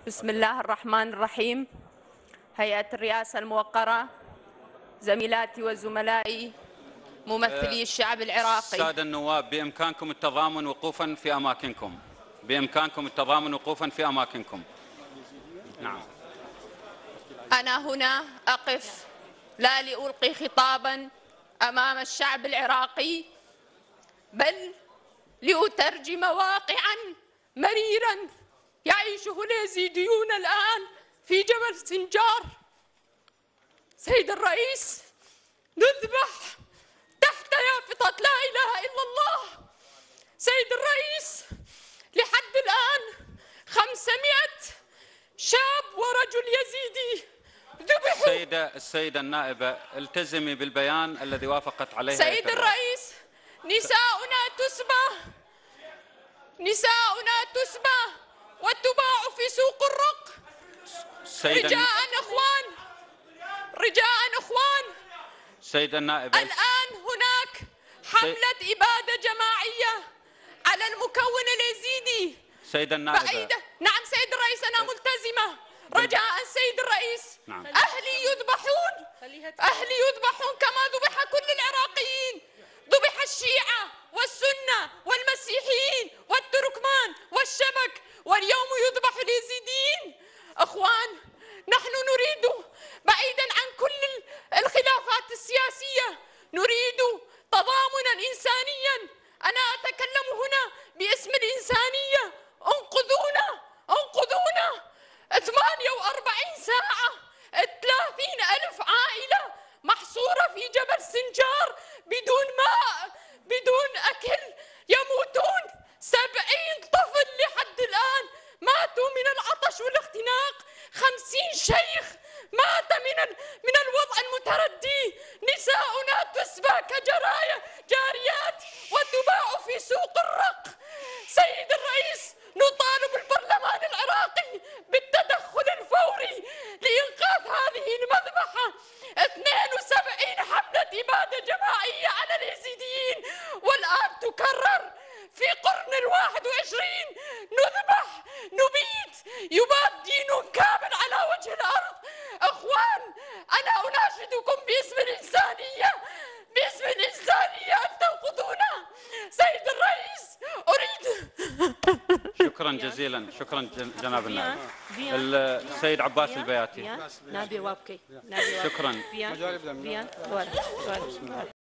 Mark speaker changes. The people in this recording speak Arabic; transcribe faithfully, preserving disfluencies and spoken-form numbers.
Speaker 1: بسم الله الرحمن الرحيم. هيئة الرئاسة الموقرة، زميلاتي وزملائي ممثلي الشعب العراقي.
Speaker 2: السادة النواب، بإمكانكم التضامن وقوفا في أماكنكم. بإمكانكم التضامن وقوفا في أماكنكم. نعم.
Speaker 1: أنا هنا أقف لا لألقي خطابا أمام الشعب العراقي، بل لأترجم واقعا مريرا يعيشه اليزيديون الآن في جبل سنجار. سيد الرئيس، نذبح تحت يافطة لا إله إلا الله. سيد الرئيس، لحد الآن خمسمائة شاب ورجل يزيدي ذبحوا.
Speaker 2: السيدة السيدة النائبة، التزمي بالبيان الذي وافقت عليه.
Speaker 1: سيد الرئيس، نساؤنا تسبى نساؤنا تسبى وتباع في سوق الرق. رجاء اخوان رجاء اخوان
Speaker 2: سيدة النائبة،
Speaker 1: الآن هناك حملة إبادة جماعية على المكون اليزيدي.
Speaker 2: سيدة النائبة،
Speaker 1: نعم سيد الرئيس، أنا ملتزمة. رجاء سيد الرئيس،
Speaker 2: نعم.
Speaker 1: أهلي يذبحون أهلي يذبحون كما ذبح كل العراقيين. ذبح الشيعة والسنة والمسيحيين والتركمان والشبك، واليوم يذبح اليزيديين. أخوان، نحن نريد بعيدا عن كل الخلافات السياسية، نريد تضامنا إنسانيا. أنا أتكلم هنا باسم الإنسانية. انقذونا انقذونا ثمانية وأربعين ساعة، ثلاثين ألف عائلة محصورة في جبل سنجار بدون ماء بدون أكل، يموتون. سبعين طفل لحد الآن ماتوا من العطش والاختناق. خمسين شيخ مات من من الوضع المتردي. نساؤنا تسبى كجرايا جاريات وتباع في سوق الرق. سيد الرئيس، نطالب البرلمان العراقي بالتدخل الفوري لإنقاذ هذه المذبحة. اثنين وسبعين حملة إبادة جماعية على اليزيديين، والآن تكرر في قرن الواحد وعشرين. نذبح، نبيد، يباد دين كامل على وجه الأرض. أخوان، أنا أناشدكم باسم الإنسانية باسم الإنسانية أن تنقذونا. سيد الرئيس، أريد.
Speaker 2: شكرا جزيلا. شكرا جناب النائب. السيد عباس البياتي.
Speaker 1: نابي وابكي.
Speaker 2: شكرا.